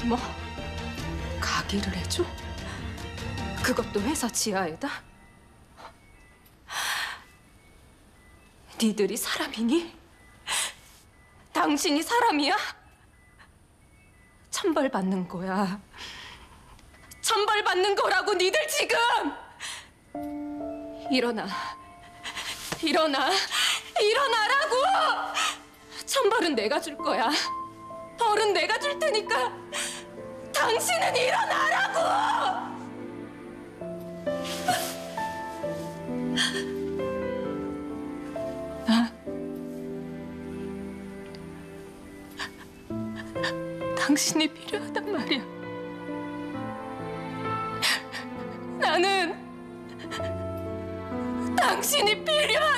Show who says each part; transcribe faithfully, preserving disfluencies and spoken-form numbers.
Speaker 1: 뭐? 가게를 해줘? 그것도 회사 지하에다? 니들이 사람이니? 당신이 사람이야? 천벌받는 거야. 천벌받는 거라고 니들 지금! 일어나. 일어나. 일어나라고! 천벌은 내가 줄 거야. 벌은 내가 줄 테니까 당신은 일어나라고! 나 당신이 필요하단 말이야. 나는 당신이 필요해!